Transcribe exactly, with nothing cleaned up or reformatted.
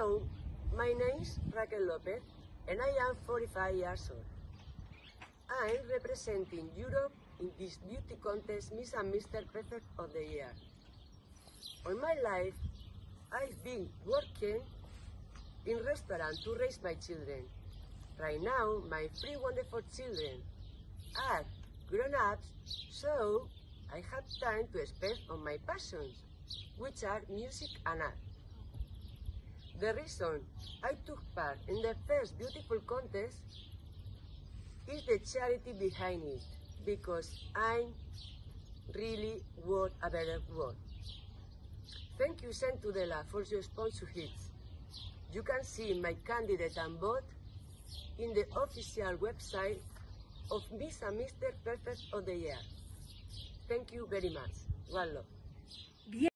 Hello, my name is Raquel Lopez and I am forty-five years old. I am representing Europe in this beauty contest Miss and Mister Perfect of the Year. All my life, I've been working in restaurant to raise my children. Right now, my three wonderful children are grown-ups, so I have time to spend on my passions, which are music and art. The reason I took part in the first beautiful contest is the charity behind it, because I really want a better world. Thank you, Saint Tudela, for your sponsorship. You can see my candidate and vote in the official website of Miss and Mister Perfect of the Year. Thank you very much. One love.